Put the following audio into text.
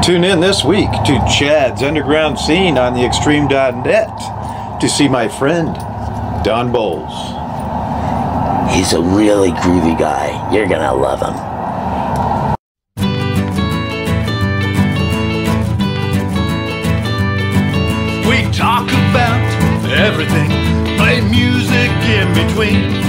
Tune in this week to Chad's Underground Scene on the Extreme.net to see my friend, Don Bolles. He's a really groovy guy. You're gonna love him. We talk about everything, play music in between.